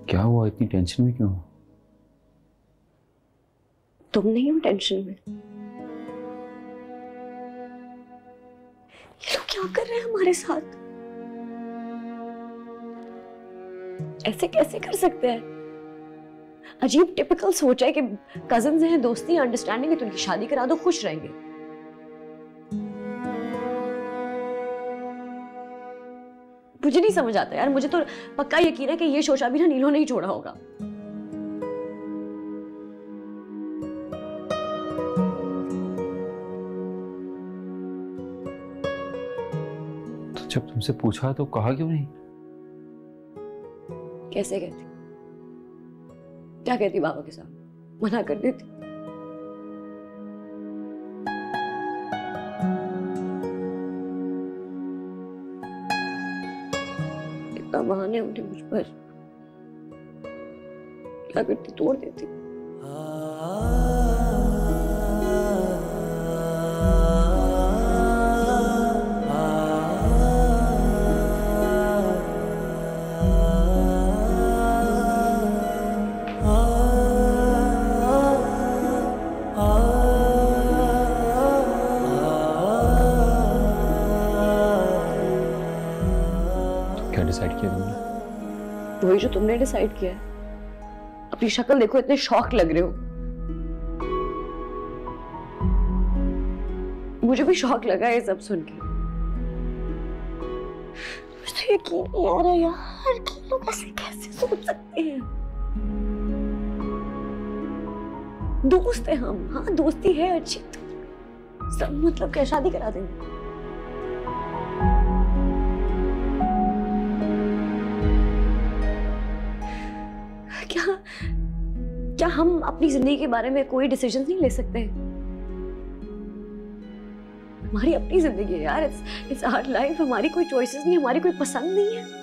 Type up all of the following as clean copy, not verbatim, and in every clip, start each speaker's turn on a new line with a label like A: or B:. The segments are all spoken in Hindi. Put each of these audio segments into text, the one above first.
A: क्या हुआ, इतनी टेंशन में क्यों हो?
B: तुम नहीं हो टेंशन में? ये लोग क्या कर रहे हैं हमारे साथ? ऐसे कैसे कर सकते हैं? अजीब टिपिकल सोच है कि कजिन्स हैं, दोस्ती अंडरस्टैंडिंग है तो उनकी शादी करा दो, खुश रहेंगे। मुझे नहीं समझ आता यार। मुझे तो पक्का यकीन है कि ये शोशा भी ना नीलो नहीं छोड़ा होगा।
A: तो जब तुमसे पूछा तो कहा क्यों नहीं?
B: कैसे कहती? क्या कहती बाबा के साथ? मना कर देती। इतना बहाने होते मुझ पर, क्या करती? तोड़ देती।
A: क्या डिसाइड किया तुमने?
B: वही जो तुमने डिसाइड किया है। अपनी शक्ल देखो, इतने शॉक लग रहे हो। मुझे भी शॉक लगा ये सब सुन के। मुझे तो यकीन नहीं आ रहा यार कि लोग ऐसे कैसे सोच सकते हैं। दोस्त है हम, हाँ दोस्ती है अच्छी, सब मतलब क्या शादी करा देंगे? क्या क्या हम अपनी जिंदगी के बारे में कोई डिसीजन नहीं ले सकते? हमारी अपनी जिंदगी है यार। It's our life. हमारी कोई चॉइसेस नहीं, हमारी कोई पसंद नहीं है।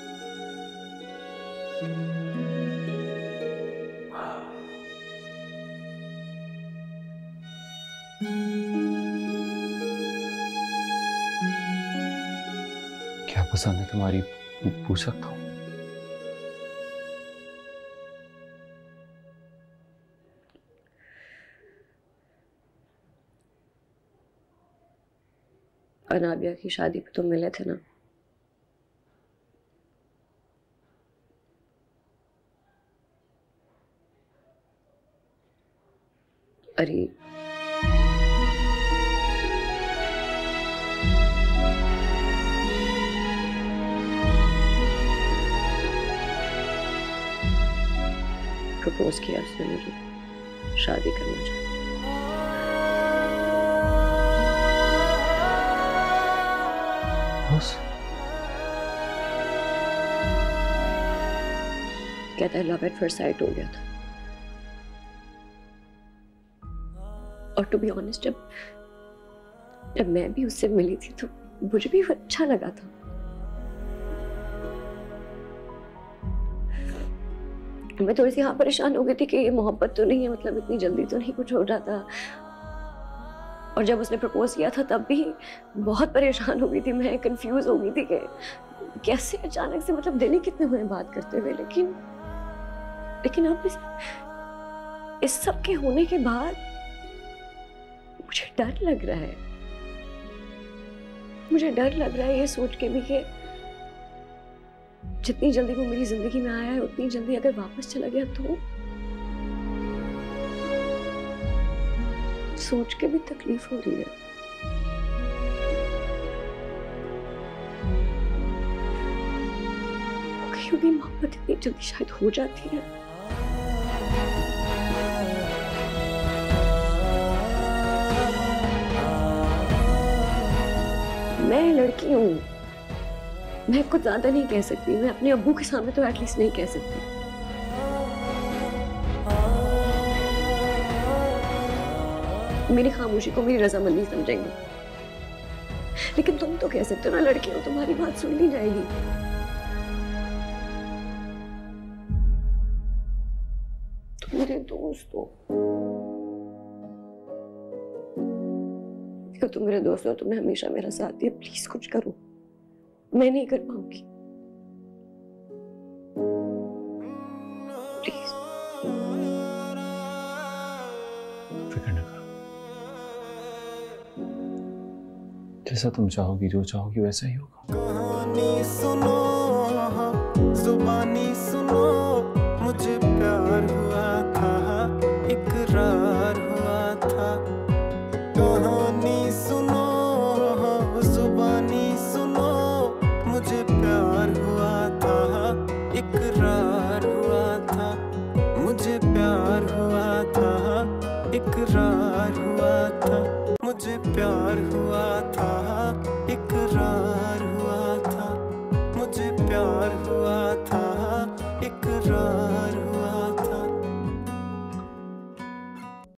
A: क्या पसंद है तुम्हारी, पूछ सकता हूँ?
B: अनाबिया की शादी पे तो मिले थे ना? अरे प्रपोज किया उसने मुझे, शादी करना चाहता। कहता है लव एट फर्स्ट साइट हो गया था। और टू बी ऑनेस्ट, जब मैं भी उससे मिली थी तो मुझे भी अच्छा लगा था। मैं थोड़ी सी हाँ परेशान हो गई थी कि ये मोहब्बत तो नहीं है, मतलब इतनी जल्दी तो नहीं कुछ हो जाता। और जब उसने प्रपोज किया था तब भी बहुत परेशान हो गई थी मैं, कंफ्यूज हो गई थी कि कैसे अचानक से, मतलब दिन ही कितने हुए बात करते हुए। लेकिन अब इस सब के होने के बाद मुझे डर लग रहा है। मुझे डर लग रहा है ये सोच के भी कि जितनी जल्दी वो मेरी जिंदगी में आया है उतनी जल्दी अगर वापस चला गया तो। सोच के भी तकलीफ हो रही है। क्योंकि मोहब्बत इतनी जल्दी शायद हो जाती है। मैं लड़की हूँ, मैं कुछ ज्यादा नहीं कह सकती। मैं अपने अब्बू के सामने तो एटलीस्ट नहीं कह सकती। मेरी खामोशी को मेरी रजामंदी समझेंगे, लेकिन तुम तो कह सकते हो ना, लड़की हो, तुम्हारी बात सुन ली जाएगी। तुम मेरे दोस्त हो, तुम मेरे दोस्त हो, तुमने हमेशा मेरा साथ दिया। प्लीज कुछ करो, मैं नहीं कर पाऊंगी।
A: फिक्र न करो, जैसा तुम चाहोगी, जो चाहोगी वैसा ही होगा।
C: कहानी सुनो, जुबानी सुनो, मुझे प्यार हुआ था, इकरार हुआ था। कहानी सुनो, जुबानी सुनो, मुझे प्यार हुआ था, इकरार हुआ था। मुझे प्यार हुआ था, इकरार हुआ था। मुझे प्यार हुआ था।